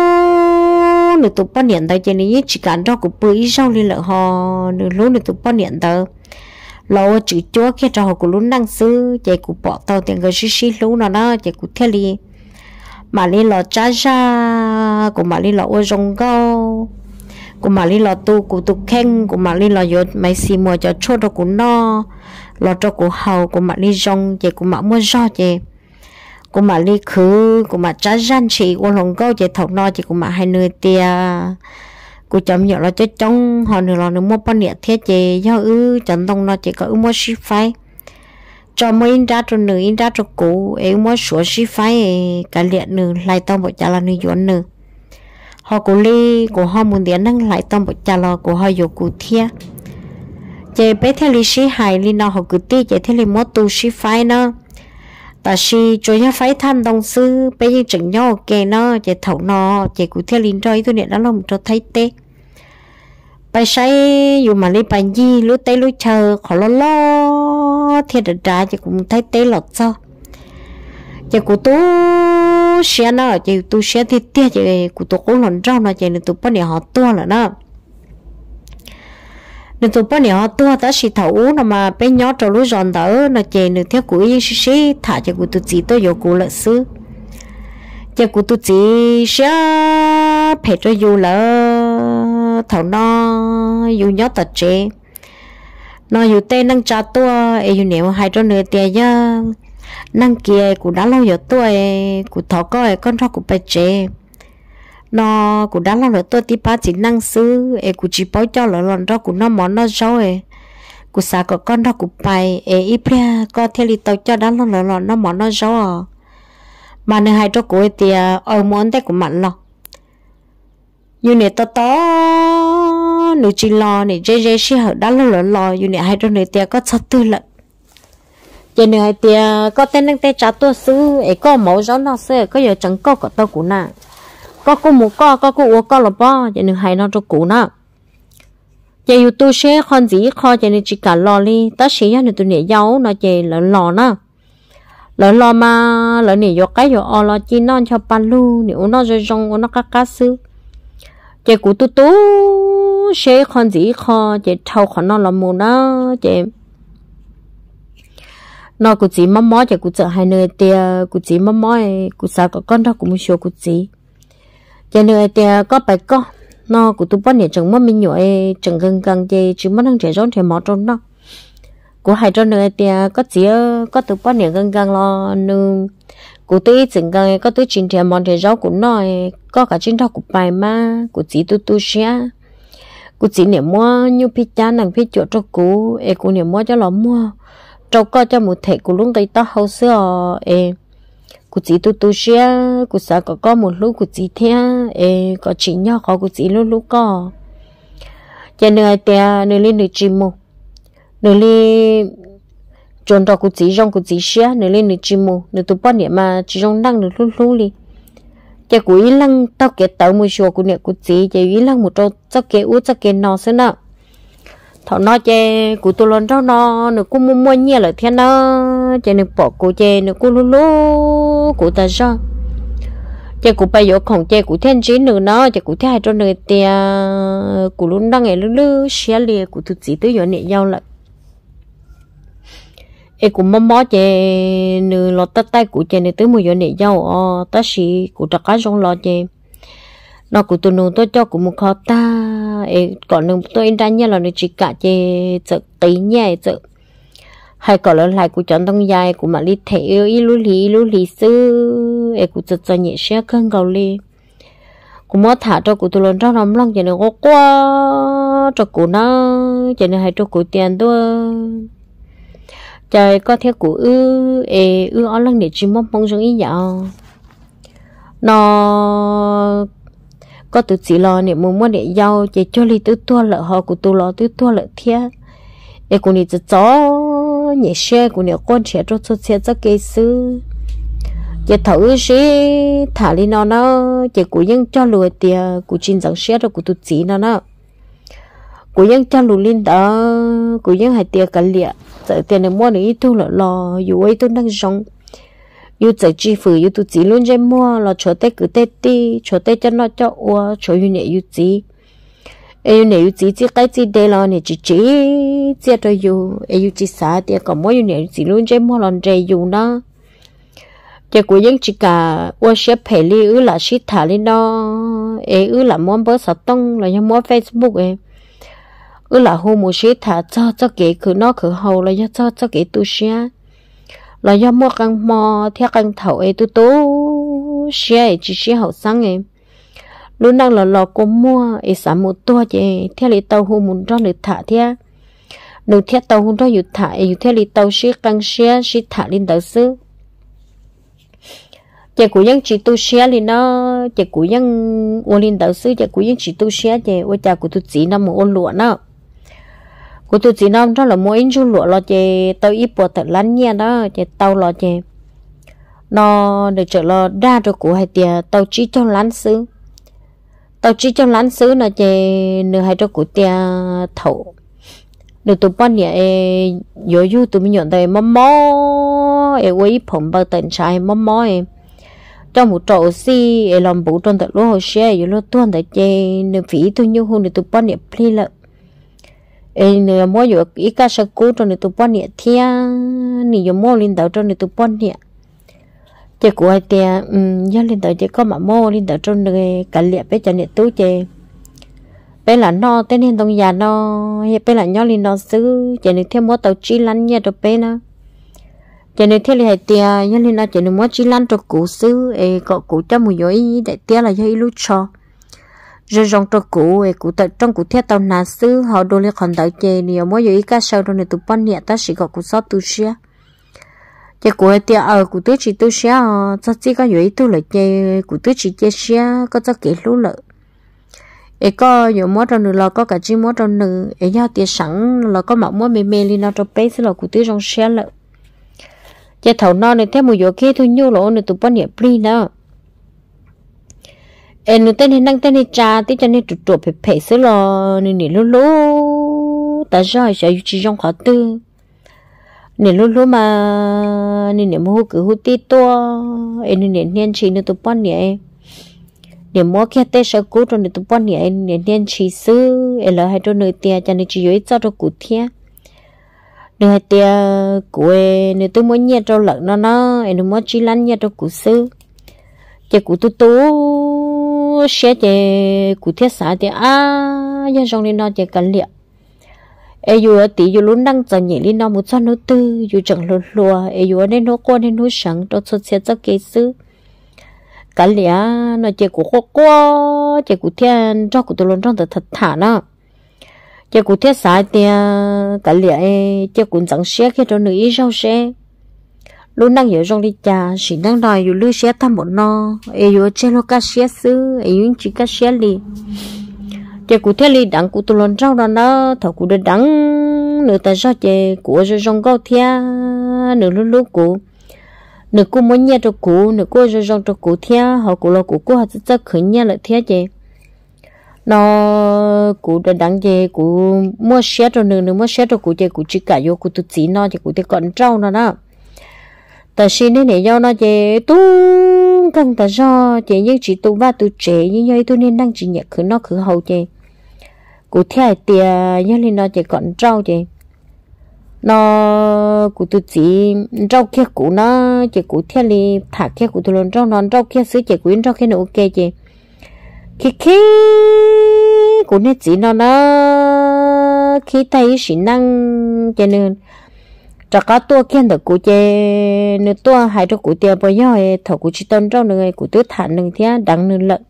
lúc nửa tụ bao nhiêu đây chị này chỉ cần cho của bưởi rau đi lợi họ nửa lúc nửa tụ bao nhiêu đây lâu chữ chúa kia cho họ của lúc năng sư chị của bỏ tao tiền cái xí lúc nào đó chị của theo đi mà đi lò cha cha của mà đi lò ô rong câu của mà đi lò tu của tu khen của mà đi lò yo mấy xì mua cho chốt đó của nó lò cho của hầu của mà đi rong chị của mà mua rau chị của mà đi khứ của mà cha răn chị ô rong câu chị thọc no chị của mà hai nơi tia của chấm nhỏ là cho trong họ nửa lò nửa mua bao nhiêu thế chị do chẳng đông nó chị có mua ship phái cho mấy in ra cho nữ in ra cho cũ em mua sửa xí phái cả liệt nữ lại tao một chả là nữ dọn nữ họ cố li của họ muốn đến năng lại tao một chả là của họ dù cụ thia chị bé theo lý sĩ hài li nào họ cứ ti chị theo lý mua tu xí phái nó ta xí cho nhau phái tham đồng sư bé như chừng nhau ok nó chị thấu nó chị cụ theo lý rồi tôi điện đó là một trò thấy tê bài say dù mà lấy bài gì lúc tây lúc chờ khó lo thiệt là trả chị cũng thấy tê lọt sao chị của tôi xe nó chị tôi xe thì tiếc chị của tôi cũng lần rau nó chị nên tôi bắt để họ tua là nó nên tôi bắt để họ tua ta chỉ thấu nó mà bé nhỏ trâu lúa giòn đỡ nó chị nên theo của yên xí thả chị của tôi chỉ tôi vô của lợi sư chị của tôi chỉ xe phải cho dù là thầu nó dù nhớ tật chế nó dù tên năng trả tua ấy dù nếu hai cho nửa tiền nhá năng kia cũng đã lâu rồi tuổi cũng thọ coi con thọ cũng phải chế nó cũng đã lâu rồi tôi tí ba chỉ năng sư ấy cũng chỉ bảo cho là lần đó cũng nó món nó rau ấy cũng xả có con đó cũng phải ấy ít bia có theo lý tao cho đã lâu rồi nó món nó rau mà nửa hai cho cô ấy thì ở món đấy cũng mặn lo dù nè to nửa chỉ lo nè dễ xí hở đã lâu lo dù nè hai cho nửa tiền có sắp tư lận giờ nửa hai tiền có tên năng tên trả tua sư ấy có mẫu giống nó sư có giờ chẳng có tao của nè có cô một có cô uống có là bao giờ nửa hai nó cho cũ nè giờ dù tôi sẽ con gì kho giờ nửa chỉ cả lo đi ta sẽ cho nửa tôi nè giấu nó giờ là lo nè lo mà lo nè vô cái vô lo chi non cho pan lu nè nó rồi rong nó cá sư chị của tôi sẽ con gì kho chị thâu khỏi nó là mù nó chị nó của chị mắm chị của chợ hai nơi tia của chị mắm của sao có con đó cũng mua của chị cho nên tia có bài có nó của tôi bắt nhẹ chừng mất mình nhội chừng gần chị chứ mất đang trẻ rốn thì mỏ trong đó của hai trong nơi tia có chị có từ bắt nhẹ gần lo nương của tôi chừng gần có tôi chuyện thì món thì rau của nó có cả chuyện đó của bài mà của chị tôi sẽ của chị niệm mua như pizza nàng pizza chỗ cho cô của niệm mua cho nó mua cho có cho một thể của lúc tay tao hậu xưa của chị tôi sẽ của sao có một lúc của chị thế có chị nhỏ có của chị lúc có cho nên nên lên được chim mù nên lên chọn đó của chị trong của chị sẽ nên lên được chim mù nên tôi bắt niệm mà chị trong đang được lúc đi cho của ý lăng tao kể tao một số của niệm của chị cho ý lăng một trâu cho kể út cho kể nó xí nào thọ nó chè của tôi lần đó nó nữa cũng mua nhiều là thiên nó chè được bỏ của chè nữa cũng lú của ta sao chè của bây giờ không chè của thiên chí nữa nó chè của thiên hai cho nữa tiền của luôn đang ngày lú xé lìa của tụi chị tới giờ nhẹ nhau lại em cũng mò chè nữa lọt tay của chè này tới một giờ nhẹ nhau ta chỉ của tất cả trong lọ chè nó của tụi nó tôi cho của một khó ta còn đừng tôi in ra nhá là nó chỉ cả chế chợ tí nhẹ chợ hay còn là lại của chọn đông dài của mà đi thể ý lú lì sư của chợ cho nhẹ xe cân cầu li của mót thả cho của tụi nó trong lòng lòng cho nó có quá cho của nó cho nó hay cho của tiền tôi trời có theo của ở lần để chỉ mong mong giống ý dạo nó có tự chỉ lo niệm muốn để giàu chỉ cho li tự tua lợi họ của tu lo tự tua lợi thiệt để của ni tự chó nhẹ xe của ni con trẻ cho xe cho cây sư chỉ thấu sĩ thả li nó chỉ của những cho lùi tiền của chín dạng xe rồi của tự chỉ nó của những cho lùi linh đó của những hai tiền cả liệt giờ tiền để mua được ít tu lợi lo dù ấy tôi đang sống yêu chạy chi phử yêu tu chỉ luôn trên mua là cho tết cứ tết đi cho tết cho nó cho ua cho yêu nhẹ yêu chỉ yêu nhẹ yêu chỉ cái gì đây là nhẹ chỉ chỉ cho yêu chỉ xả thì còn mỗi yêu nhẹ chỉ luôn trên mua lần chạy yêu nó chỉ của những chỉ cả ua xếp phải li là xít thả lên đó là món bữa sạt tông là những món Facebook là hôm một xít thả cho cái cứ nó cứ hầu là cho cái tu xia là do mua căn mò theo căn thầu ấy tôi xe chỉ xe hậu sáng em lúc nào là lò có mua ấy sản một tua chị theo lý tàu hôm muốn cho được thả theo được theo tàu hôm đóอยู่thả ấy theo lý tàu xe căn xe thả lên tàu sư chị của những chỉ tu xe lên nó chị của những ô lên tàu sư chị của những chỉ tu xe chị ô cha của tôi chỉ nằm một ô lụa nó của tôi chỉ nói đó là mỗi in chú lụa lo chè tao ít bỏ thật lắm nha đó chè tao lo chè nó để trở lo đa cho của hai tia tao chỉ cho lán xứ là chè nửa hai cho của tia thầu được tụi bọn nhẹ yo tụi mình nhận thấy mò quay phồng bao tận trái mò trong một trậu xi làm bù trong tận lúa hồ xe yo lo tuôn tại chè nửa phí tôi nhiêu hơn được tụi bọn nhẹ pli lợ nửa muaอยู่อีกาสกูตรงนี้ตัวป้อนเนี่ยเทียนี่อยู่mua linh đạo trong nàyตัวป้อนเนี่ยchỉ của hai tia do linh đạo chỉ có mà mua linh đạo trong này cả liệt bé cho này tú chè bé là no tên hiện tông già no bé là nhỏ linh đạo xứ chỉ này thêm mua tàu chi lăn nha cho bé nó chỉ này thêm hai tia do linh đạo chỉ này mua chi lăn cho cụ xứ cọ cụ cho mùi dối đại tia là do ilu cho rồi trong trò cũ cụ tại trong cụ thiết tàu nà sư họ đôi lên còn tại chè nhiều mỗi giờ cá sấu trong này tụi pan nhẹ ta chỉ có cụ sót tu xia chè cụ thì cụ tứ chỉ tu xia cho chỉ có vậy tu lại chè cụ tứ chỉ chè xia có cho kỹ lú lợi có nhiều món trong nữa là có cả chi món trong nữa nhau tiền sẵn là có mạo món mềm lên nó cho bé sẽ là cụ tứ trong xia lợi chè thầu non này thêm một giờ kia thôi nhiêu lỗ này tụi pan nhẹ pli đó em tên hình năng tên hình cha tí cho nên tụt tụt phải sửa lo nên lú lú ta rồi sẽ chỉ trong khó tư nên lú lú mà nên mua cứ hút tí to em nên nên chỉ nên tụt bọn nhẹ nên mua kia tết sau cũ rồi nên tụt bọn nhẹ nên chỉ xứ em là hai đôi nơi tiền cho nên chỉ dưới cho nó cũ thia nên hai tiền của nên tôi muốn nhẹ cho lợn nó em muốn chỉ lăn nhẹ cho cũ xứ chỉ cũ tú xe chè cụ thiết xã thì dân trong này nó chè cắn liệt dù tí dù luôn đang chờ nhảy lên nó một trăm nô tư dù chẳng lùa lùa dù nên nó qua nên nó sáng cho xuất xe cho kế sư cắn liệt nó chè cụ quá chè cụ thiết cho cụ tôi luôn trong thật thả nó chè cụ thiết xã thì cắn liệt chè cụ chẳng xe khi cho nữ ý rau xe luôn đang ở trong đi trà chỉ đang đòiอยู่lưu xe thăm một noอยู่trên lo cá xe xứอยู่chỉ cá xe li chỉ cụ thể li đắng cụ tu lon rau đó nó thầu cụ được đắng nửa ta do chỉ cụ rồi trong câu thia nửa lúc lúc cụ nửa cụ muốn nhẹ cho cụ nửa cụ rồi trong cho cụ thia họ cụ lo cụ họ sẽ khởi nhẹ lại thia chỉ nó cụ được đắng chỉ cụ mua xe cho nửa mua xe cho cụ chỉ cụ chỉ cả vô cụ tu chỉ nó chỉ cụ thì còn rau nó đó ta xin đến để do nó chế tu căng ta do chế như chỉ tu ba tu chế như vậy tu nên đang chỉ nhẹ khử nó khử hậu chế cụ theo tiền như lên nó chế còn rau chế nó cụ tu chỉ rau kia cụ nó chế cụ theo li thả kia cụ tu luôn rau non rau kia xứ chế cụ rau kia nó ok chế khi cũng nên chỉ nó khi thấy sự năng cho nên cho có tua kiên được cụ chế nếu tua hai cho cụ tiền bao nhiêu thầu cụ chỉ tôn trong người cụ tứ thản đừng thế đặng nên lợn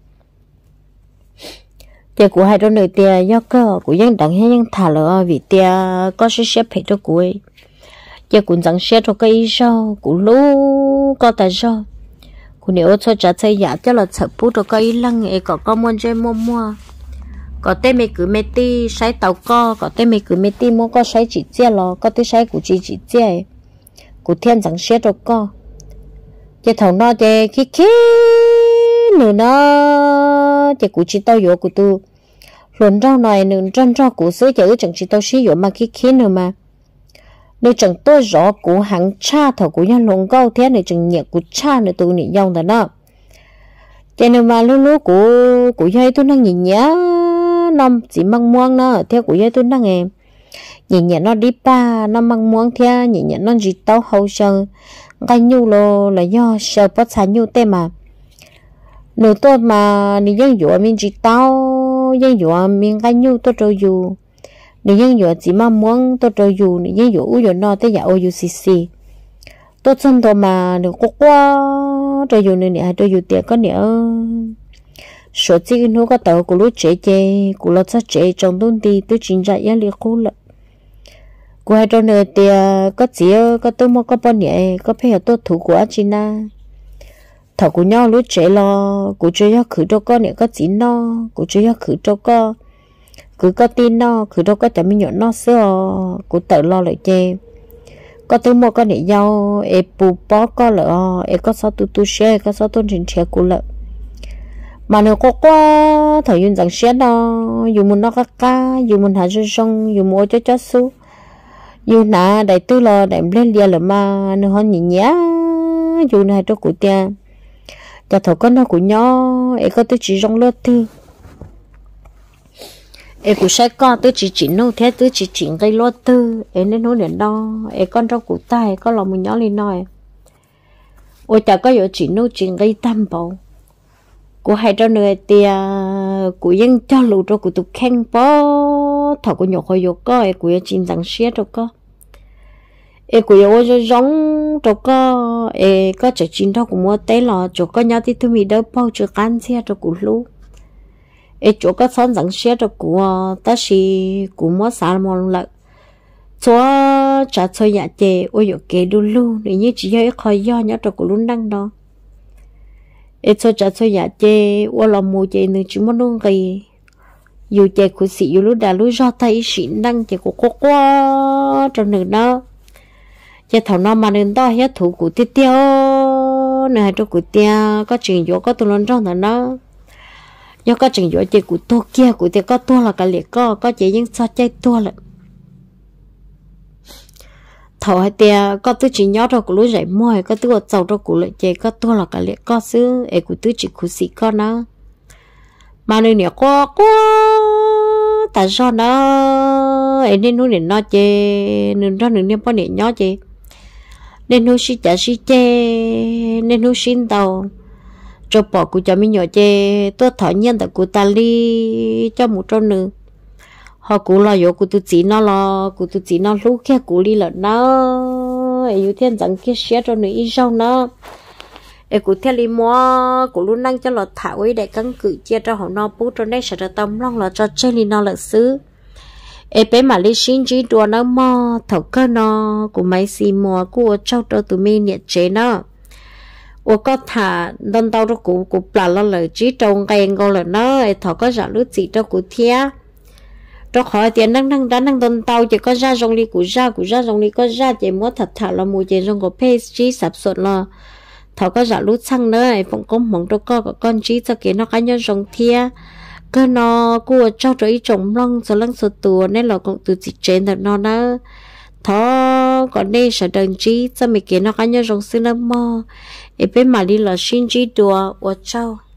tiền cụ hai trong người tiền do cơ cụ dân đặng hay dân thả lỡ vì tiền có sẽ xếp hết cho cụ ấy tiền cụ chẳng xếp cho cái sao cụ lú có tài sao cụ nếu cho trả xây giả cho là sợ bút cho cái lăng ấy có muốn chơi mua có tên mày cứ mày ti sai tàu có tên mày cứ mày ti mua có sai chỉ chia lo có tên sai của chỉ chia của thiên chẳng xếp cho co cái thằng nó thì khi nữa nó thì của chỉ tao yếu của tu luôn rau này nữa rau rau của sữa chữ chẳng chỉ tao sử dụng mà khi nữa mà nếu chẳng tôi rõ của hàng cha thầu của nhân luôn câu thế này chẳng nhẹ của cha nữa tu này dòng đó đó cho nên mà lúc của dây tôi đang nhìn nhá nó chỉ mong muốn nó theo của dây tôi đang em nhìn nhẹ nó đi ba nó mong muốn theo nhìn nhẹ nó chỉ tao hậu sơ cái nhu là do sợ bắt sản nhu tên mà nếu tôi mà nếu dân dụ mình chỉ tao dân dụ mình cái nhu tôi rồi dù nếu dân dụ chỉ mong muốn tôi rồi dù nếu dân dụ uống nó tới giờ OUCC tôi chân tôi mà nếu có quá rồi dù này nè rồi dù tiền có nữa số chỉ nó có tàu của lúc chế của nó sẽ chế trong đồn đi tôi chính ra giá liệt khô lợ của hai trong này thì có chỉ có tôi mua có bao nhiêu có phải là tôi thủ của anh na thầu của nhau lúc chế lo của chế nhau khử cho con này có chỉ nó của chế nhau khử cho con cứ có tin nó khử cho con chả mình nhọn nó xưa của tự lo lại chế có tôi mua con này nhau em bù bó có lợ em có sao tu xe có sao tôi trình xe của lợ mà nếu có quá thời gian rằng xe nó dùng muốn nó cá dùng muốn hạ cho xong dùng mua cho su dùng nà đại tư là đại lên liền là mà nếu họ nhìn nhá dùng này cho cụ tiền cho thầu con nó của nhau em có tôi chỉ trong lớp thư em cũng sai con tôi chỉ nô thế tôi chỉ cái lớp thư em nên nói đến đó em con trong cụ tay có lòng mình nhỏ lên nói ôi chả có gì chỉ nô chỉ cái tam bảo của hai trong người thì của dân cho lù cho của tụi khen bó thọ của nhọc hồi có em của chín tháng xé cho có em của yo cho giống cho có em có chỉ chín đó của mua té lò cho có nhau thì tôi mình đỡ bao cho can xe cho của lú em chỗ có son tháng xé cho của ta chỉ của mua sản mòn lợn cho trả cho nhà chè ôi yo kê đu lu để như chỉ hơi khỏi do nhá cho của luôn đăng đó em cho trả cho nhà chê qua lòng mù chê nữa chỉ muốn luôn cái dù chê của sĩ dù lúc đã lúc do thấy sĩ năng chê của cô quá trong nửa đó chê thảo nó mà nên đó hết thủ của tiết tiêu này cho của tia có chuyện dỗ có tôi luôn trong thằng đó do có chuyện dỗ chê của tôi kia của tia có tôi là cả liệt có chê những sao chê tôi là thầu hai tia có tôi chỉ nhớ rồi của lối dậy mồi có tôi giàu rồi của lại chơi có tôi là cả lệ có xứ ấy của tôi chỉ của sĩ con nó mà nơi này quá tại sao nó ấy nên nuôi nó chơi nên ra nên bao nhiêu nhớ chơi nên nuôi xí chả xí chơi nên nuôi xin tàu cho bỏ của cho mình nhỏ chơi tôi thở nhiên tại của ta li cho một trong nữa họ cú là yo cú tu chỉ nó lo cú tu chỉ nó lúc kia cú đi là nó yêu thiên chẳng kia xé cho người ít sau nó em cú theo đi mua cú luôn năng cho là thảo ấy để cắn cự chia cho họ nó bút cho nên sẽ được tâm long là cho chơi đi nó là xứ em bé mà đi xin chỉ đùa nó mò thầu cơ nó cú máy xì mò cú trâu trâu tụi mình nhiệt chế nó ô có thả đơn tao cho cú là lo lời chỉ trồng cây ngô là nó thầu có giả lúa chỉ cho cú thia cho khỏi tiền đang tôn tàu chỉ có ra trong ly của ra trong ly có ra chỉ muốn thật thà là mùi chỉ trong có pastry sập sụt là thảo có giả lút xăng nữa ấy cũng có mong cho con trí cho cái nó cá nhân trong thia cơ nó của cho trời trồng lông rồi lăng sụt tù nên là cũng từ chỉ trên thật nó đó thọ còn đây sẽ đừng trí cho mấy cái nó cá nhân trong xưa nó mò ấy bên mà đi là xin trí đùa của châu